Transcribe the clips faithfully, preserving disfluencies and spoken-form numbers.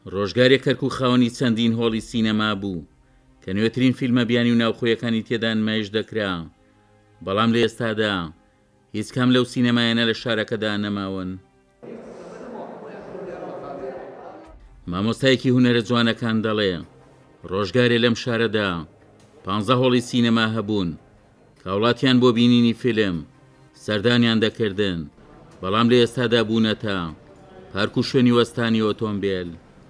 ڕۆژگارێک کەرکووک خاوەنی چەندین هۆڵی سینەما بوو کە نوێترین فیلمە بیانی و ناوخۆیەکانی تێدا نمایش دەکرا، بەڵام لە ئێستادا هیچ کام لەو سینەمایانە لە شارەکەدا نەماون. مامۆستایەکی هونەرە جوانەکان دەڵێ ڕۆژگارێ لەم شارەدا پانزە هۆڵی سینەما هەبوون کە وڵاتیان بۆ بینینی فیلم سەردانیان دەکردن، بەڵام لە ئێستادا بوونەتە پارک و شوێنی وەستانی ئۆتۆمبیل.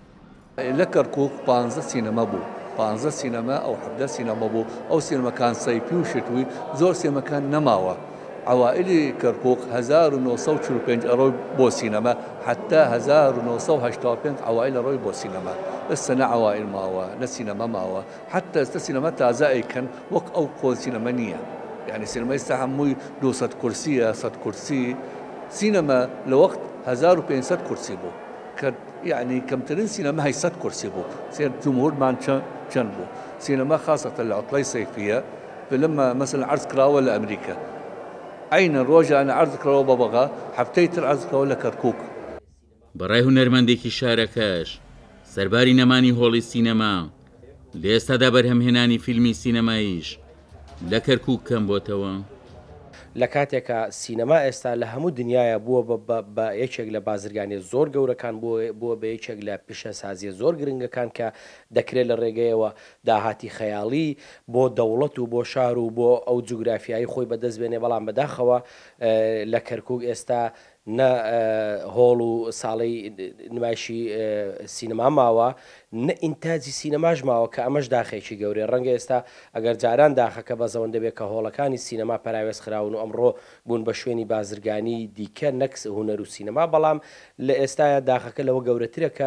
لە کەرکووک پانزە سینەما بوو، پانزە سینەما ئەو حەبدە سینەما بوو. ئەو سینەمەکان سەیپی و شتووی زۆر سینەمەکان نەماوە. عوائلی کەرکووک هەزار و نۆ سەد و چل و پێنج ئەڕۆی بۆ سینەما، حتا هەزار و نۆ سەد و هەشتا و پێنج عوائل ئەڕۆی بۆ سینەما. ئێستا نە عوائل ماوە نە سینەما ماوە، حتا ئێستا سینەما تازە ئەیکەن وەک ئەو قۆن سینەما نییە. یعنی سینەما ئێستا هەمووی دوو سەد کورسیە، سەد کورسی. سینەما لە وەخت هەزار و پێنج سەد کورسی بوو کە یعنی کەمترین سینەما هەیسەد کورسی بوو. جمهورمان چەند بوو. سینەما خاصەتەن لە عوتڵەی سەیفیە فیلمە مەسەڵەن عەرض کراوە لە ئەمریکا، عینە ڕۆژانە عەرض کراوە بە بەغا، هەفتەی تر عەرض کراوە لە کەرکووک. بەڕای هونەرمەندێکی شارەکەش سەرباری نەمانی هۆڵی سینەما لە ئێستادا بەرهەمهێنانی فیلمی سینەماییش لە کەرکووک کەم بۆتەوە. لە کاتێکە سینەما ئێستا لە هەموو دنیاە بووە بە یەکێک لە بازرگانی زۆر گەورەکان بووە بە یەکێک لە پیشەسازیە زۆر گرنگەکان کە دەکرێت لە ڕێگەیەوە داهاتی خەیاڵی بۆ دەوڵەت و بۆ شار و بۆ ئەو جوگرافیایی خۆی بەدەست بێنێ، بەڵام بەداخەوە لە کەرکووک ئێستا نە هۆڵ و ساڵی نمایشی سینەما ماوە، نە ئینتاجی سینەماش ماوە کە ئەمەش داخێکی گەورەیە. ڕەنگە ئێستا ئەگەر جاران داخەکە بەزەوەندە بێت کە هۆڵەکانی سینەما پەراوێز خراون و ئەمڕۆ بوون بە شوێنی بازرگانی دیکە نەکس هونەر و سینەما، بەڵام لە ئێستاە داخەکە لەوە گەورەترە کە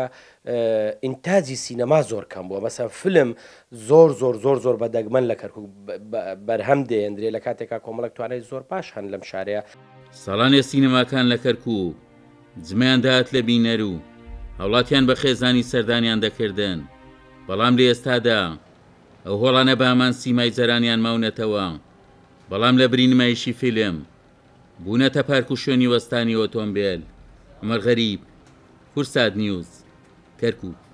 ئینتاجی سینەما زۆر کەم بووە. مەسەڵەن فیلم زۆر زۆر زۆر زۆر بەدەگمەن لە کەرکووک بەرهەم دێندرێ لە کاتێکا کۆمەڵک توانای زۆر باش هەن لەم شارەیە. ساڵانێ سینەماکان لە کەرکووک جمەیان داهات لە بینەر و هەوڵاتیان بە خێزانی سەردانیان دەکردن، بەڵام لە ئێستادا ئەو هۆڵانە بە هەمان سیمای جەرانیان ماونەتەوە، بەڵام لە بری نمایشی فیلم بوونەتە پارک و شوێنی وەستانی ئۆتۆمبیل. عومەر غەریب، فورسات نیوز، کەرکووک.